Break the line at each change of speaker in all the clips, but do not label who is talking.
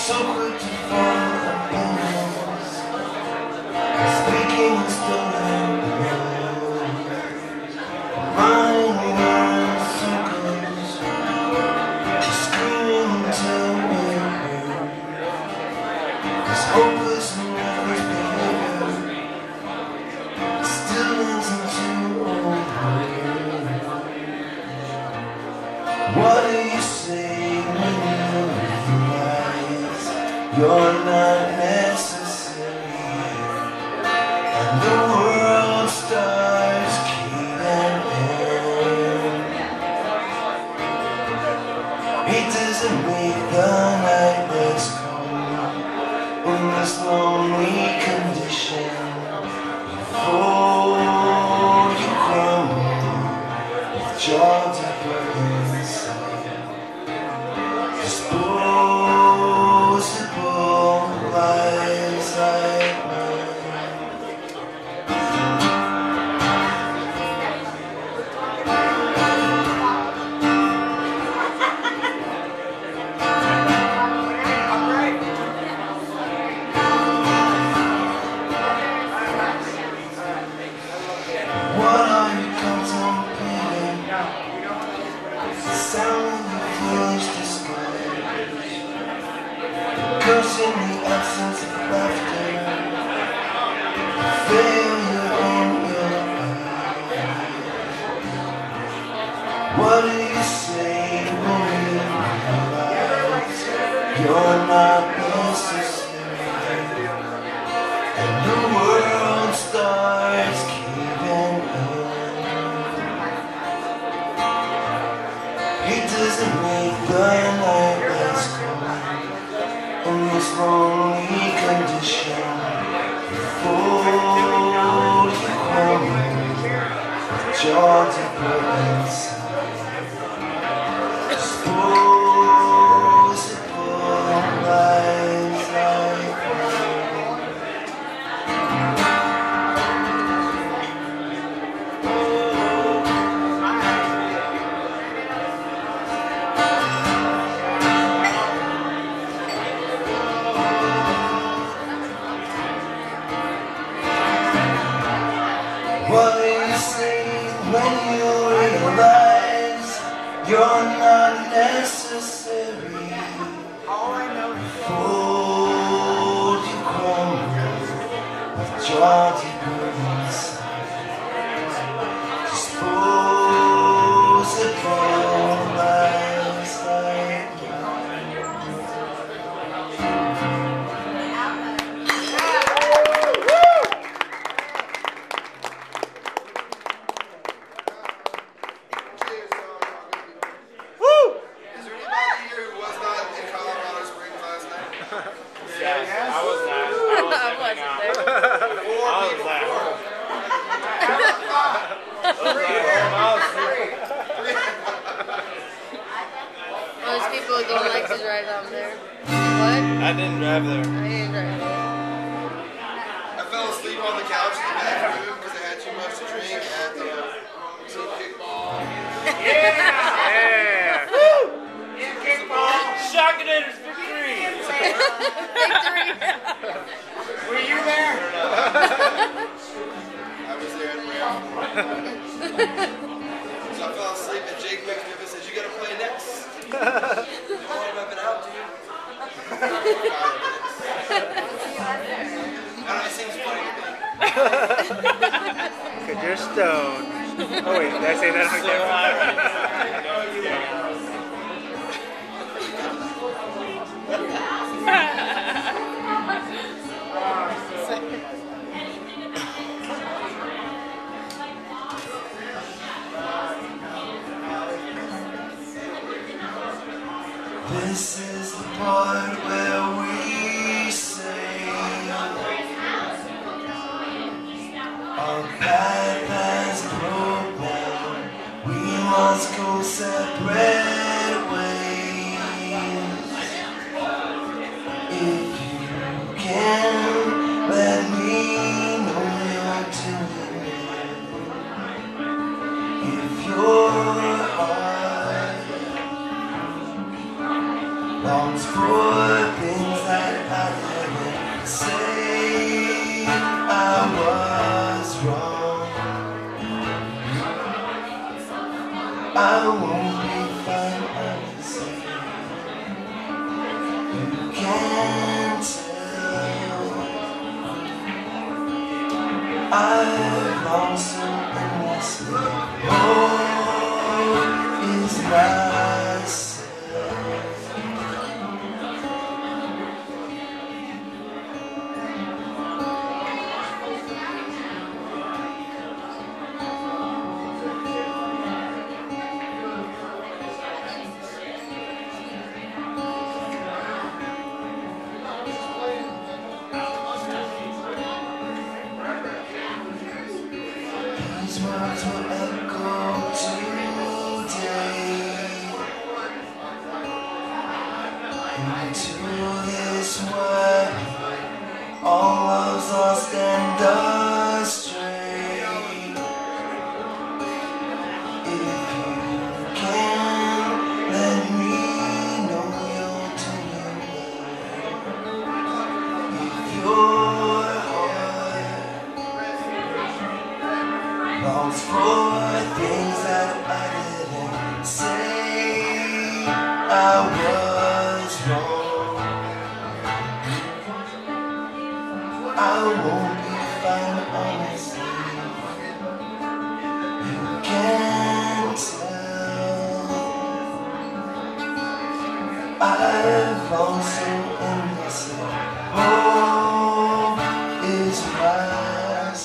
So quick to fall opinions, speaking and stolen running around circles, screaming until we're heard. This hopeless and reckless behavior still ends into old hurt. What do you say when you realize you're not necessary and the world starts caving in? It doesn't make the night less cold in this lonely condition. You fold, you crumble with jaw deeper inside. Disposable lies like mine. What are you contemplating? The sound of your voice disguised, cursing the absence of laughter, failure in your eyes. What do you say when you realize you're not necessary and the world starts caving in? It doesn't make the night less cold in this lonely condition. You fold, you crumble with jaw deeper inside. Disposable lies like what do you say when you realize you're not necessary? Fold, you crumble with jaw deeper inside. Disposable lies like
Most people don't like to drive down there. What?
I didn't drive there.
I didn't drive there.
I fell asleep on the couch in the bathroom because I had too much to drink at the team kickball.
Yeah! Woo! Shotgunators victory!
Victory!
Were you there?
I was there at the round. So I fell asleep and Jake wakes me up and says, "You gotta play next." How long have I been out, dude? 5 minutes. I don't know, it seems funny to me.
Because you're stoned. Oh wait, did I say that on
this is the part where we say our path has broken. We must go separate ways. If you can let me know you're doing it. If your heart longs for can't tell. I've lost some endlessly. Oh, is myself. These words will echo today into this world. All love's lost and astray. If you can, let me know you're doing well. If your heart longs for things that I didn't say, I was wrong. I won't be fine, honestly. You can't tell. I've lost so endlessly. Hope is myself.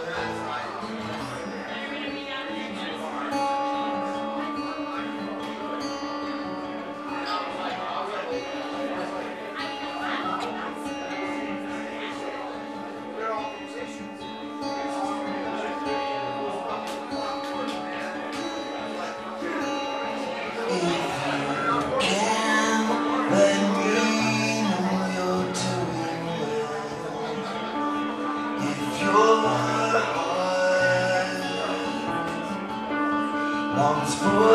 If you can, let me know you're doing well. If your heart longs for